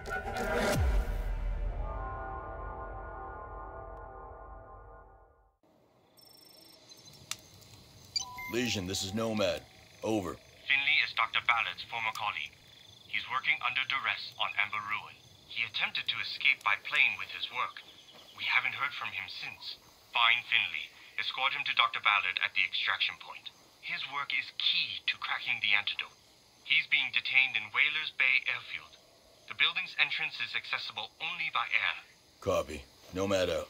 Legion, this is Nomad. Over. Finley is Dr. Ballard's former colleague. He's working under duress on Amber Ruin. He attempted to escape by plane with his work. We haven't heard from him since. Find Finley. Escort him to Dr. Ballard at the extraction point. His work is key to cracking the antidote. He's being detained in Whalers Bay Airfield. The building's entrance is accessible only by air. Copy. Nomad out.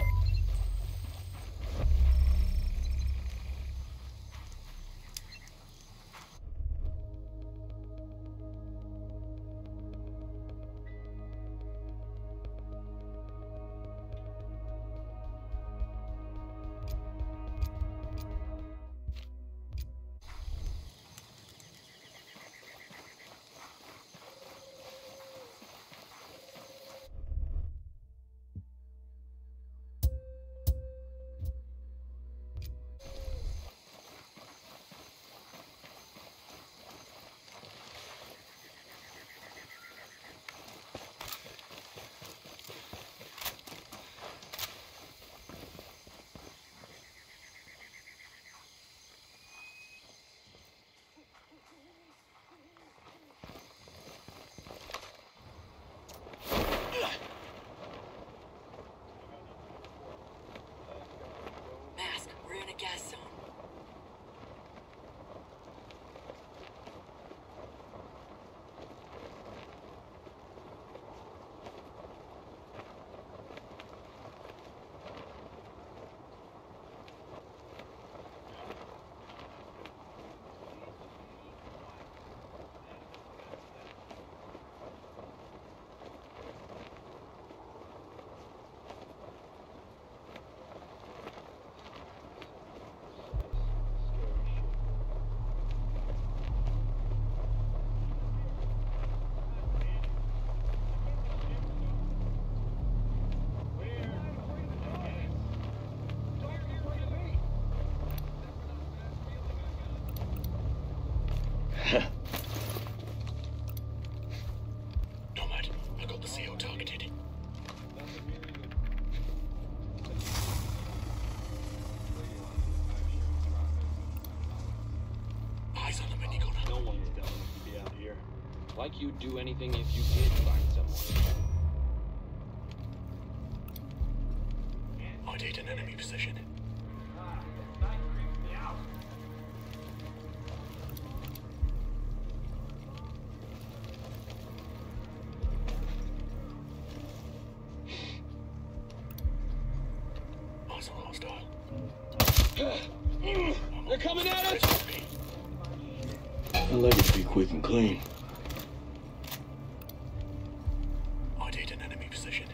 Gas zone. Nomad, I got the CO targeted. Eyes on the minigun. No one's telling us to be out here. Like you'd do anything if you did find someone. I did an enemy position. They're coming at us! I like it to be quick and clean. I did an enemy position.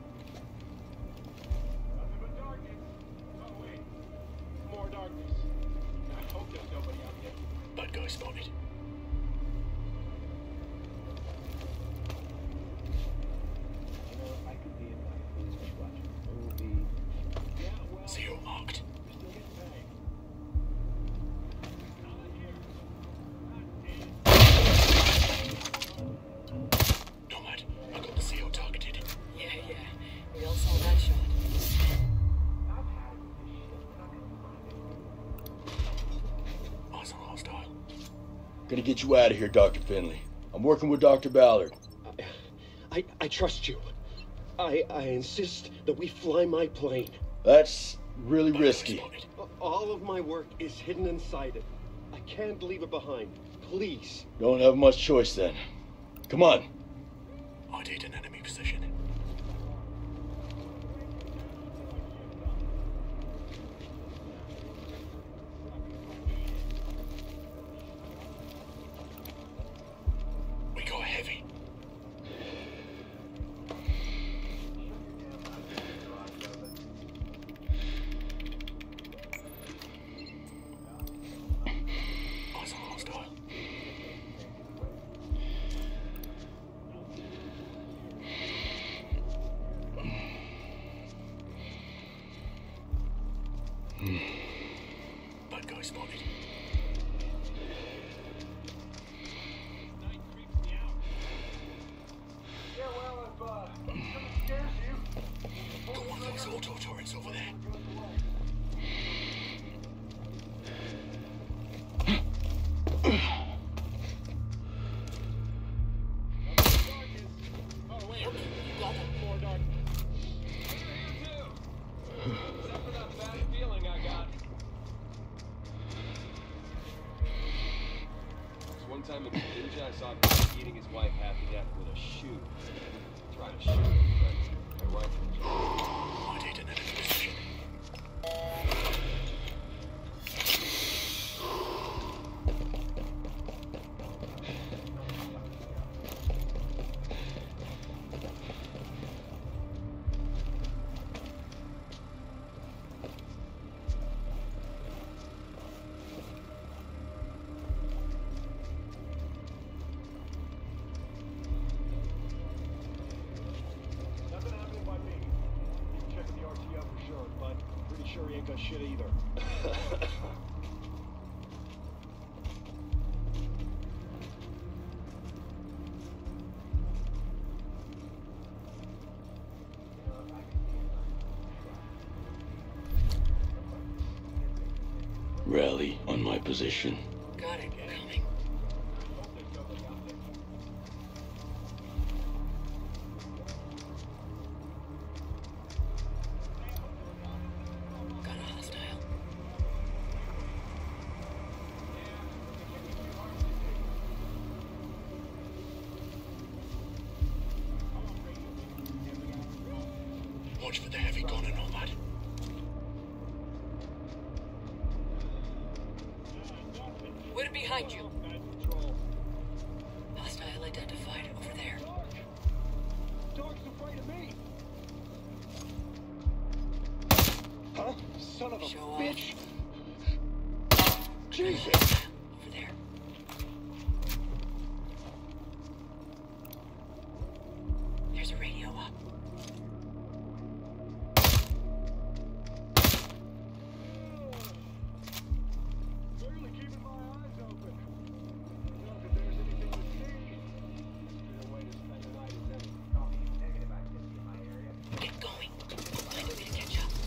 More darkness. I hope there's nobody out here. Bad guy spotted. I could be in my foolish watching a movie. Yeah, well, CO marked. we're still getting paid. Nomad, I got the CO targeted. Yeah. We all saw that shot. Eyes on hostile. Gonna get you out of here, Dr. Finley. I'm working with Dr. Ballard. I trust you. I insist that we fly my plane. That's really risky. All of my work is hidden inside it. I can't leave it behind. Please. Don't have much choice then. Come on. I did an enemy position. We got heavy. Eyes on hostile. What's over there? Yep, you got them. Except for that bad feeling I got. There's one time in Ninja I saw him eating his wife half to death with a shoe. Try to shoot him, but my wife was I did another position. nothing happening by me. Keep checking the RTO for sure, but pretty sure he ain't got shit either. Rally on my position. Got it. Coming. Got a hostile. Watch for the heavy gunner, Nomad. We're behind you. Hostile identified over there. Dog's afraid of me. Huh? Son of a Show off. bitch. Jesus. Over there. There's a radio up. Barely keeping my eyes open. Not that there's anything to see. Either way to spend the night is any. Copy. Negative activity in my area. Get going. Find a way to catch up.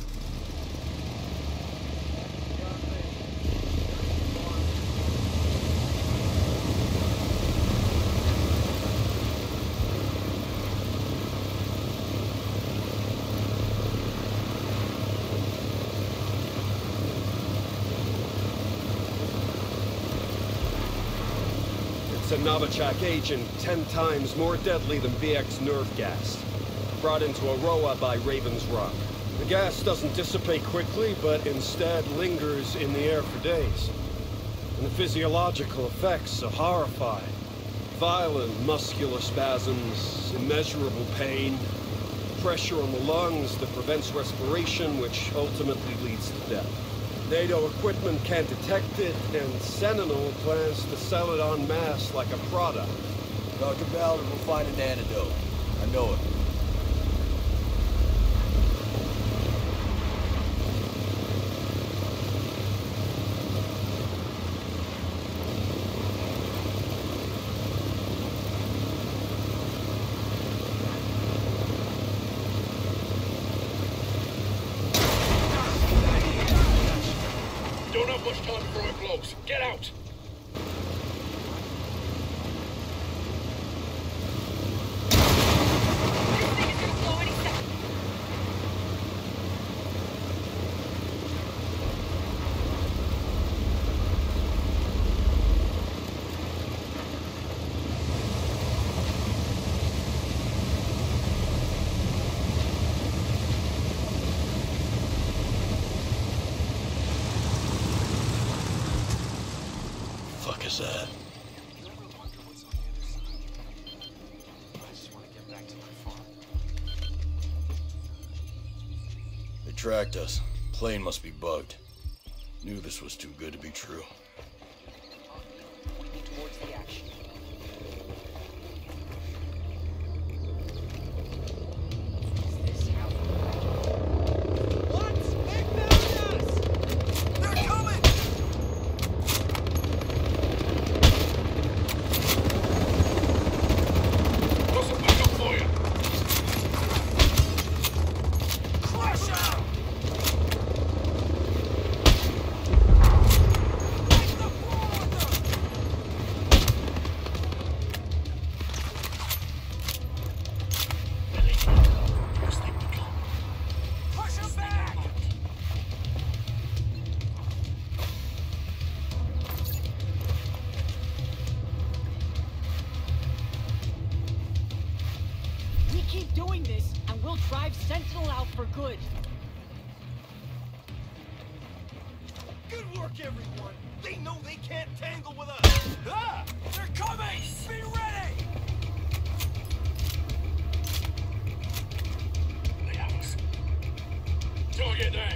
It's a Novichok agent 10 times more deadly than VX nerve gas. Brought into Aurora by Raven's Rock. The gas doesn't dissipate quickly, but instead lingers in the air for days. And the physiological effects are horrifying. Violent muscular spasms, immeasurable pain, pressure on the lungs that prevents respiration, which ultimately leads to death. NATO equipment can't detect it, and Sentinel plans to sell it en masse like a product. Dr. Ballard will find an antidote. I know it. Don't have much time before it blows. Get out! This thing is gonna blow any second. Fuck is that? You ever wonder what's on the other side? I just want to get back to my farm. They tracked us. Plane must be bugged. Knew this was too good to be true. Towards the action. Is this how Got some backup for you! crush out? keep doing this, and we'll drive Sentinel out for good. Good work, everyone! They know they can't tangle with us! Ah! They're coming! Be ready! They have us. Target there!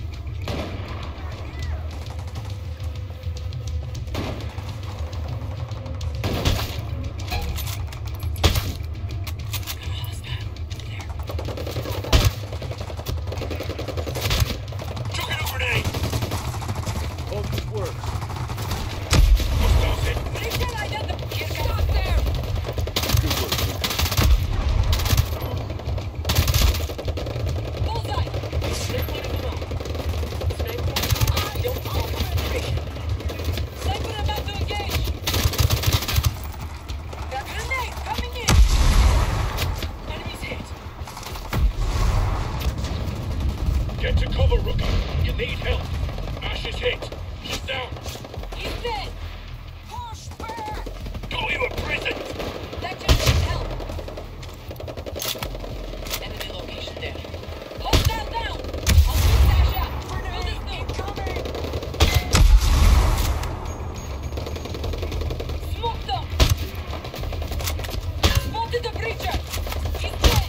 Get to cover, rookie. You need help. Ash is hit. He's down. He's dead! Push back! Got him a prison. That just needs help. Enemy location there. Hostile down! I'll shoot Dash out. Grenade incoming! Smoke them! Spotted the breacher! He's dead!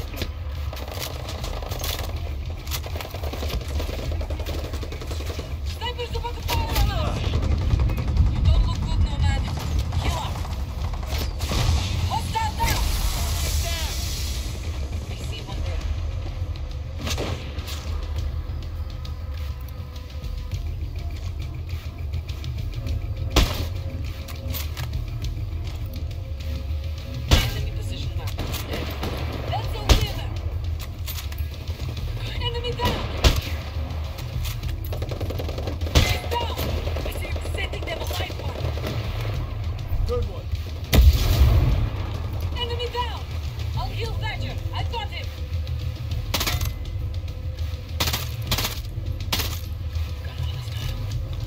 Sniper's about to fire on us! You don't look good, Nomad. Kill him! Hostile down! I see one there. Enemy position marked. That's a winner! Enemy down! He's down! I see him sending them a life one. Good one. Enemy down! I'll heal Thatcher. I've got him. Got a hostile.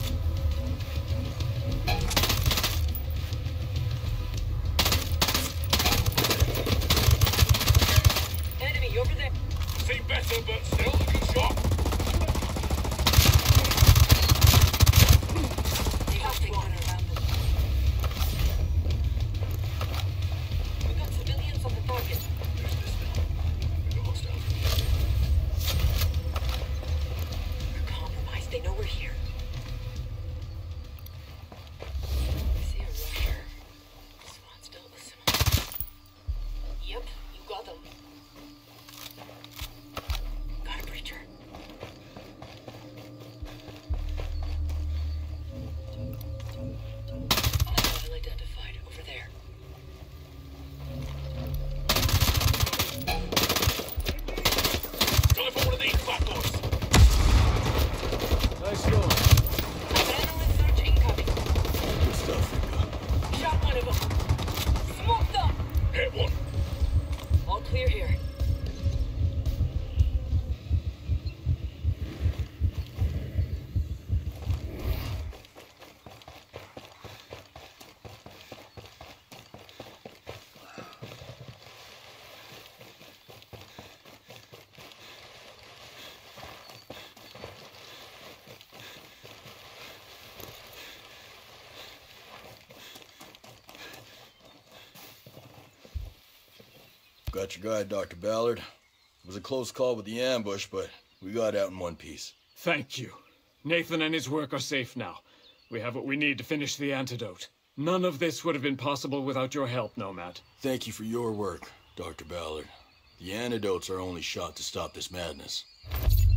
Enemy over there. See better, but still looking sharp. They have to run around them. We got civilians on the target. There's this now. We got hostiles. We're compromised. They know we're here. I see a rusher. Swan's dealt with some. Yep, you got them. Got a breacher. Hostile identified over there. Time for one of these flat boys. Nice going. Adrenaline surge incoming. Good stuff, Rico. Shot one of them. Smoke them! Hit one. All clear here. Got your guy, Dr. Ballard. It was a close call with the ambush, but we got out in one piece. Thank you. Nathan and his work are safe now. We have what we need to finish the antidote. None of this would have been possible without your help, Nomad. Thank you for your work, Dr. Ballard. The antidote's our only shot to stop this madness.